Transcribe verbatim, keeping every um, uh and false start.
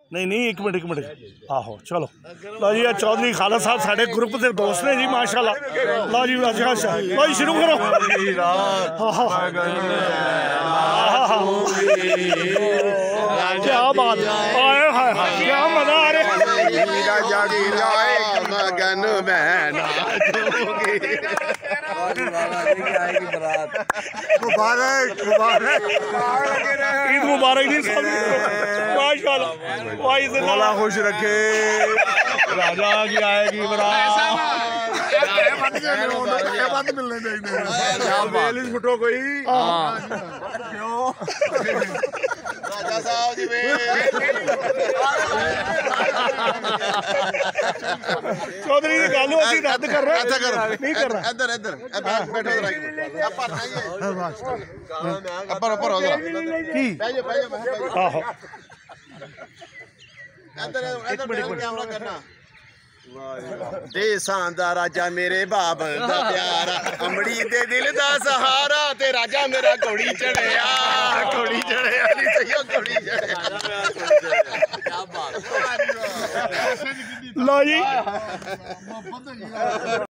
नहीं नहीं एक मिनट एक मिनट आहो चलो लो जी चौधरी खालद साहब साढ़े ग्रुप के दोस्त ने जी माशाल्लाह। लो जी लो जी शुरू करो। क्या बात है, क्या मजा आ रहा ईद मुबारक जी माशाल्लाह। मौला खुश रखे, राजा की आएगी फुटो कोई राजा साहब जी चौधरी की गल असं रद्द कर रहे नहीं कर रहा। इधर इधर बैठो ऊपर ऊपर हो कैमरा करना देसां दा राजा मेरे बाप दा प्यारा अमड़ी दे दिल दा सहारा ते राजा मेरा घोड़ी चढ़िया घोड़ी चढ़िया नहीं सही घोड़ी चढ़िया। क्या बात लो जी।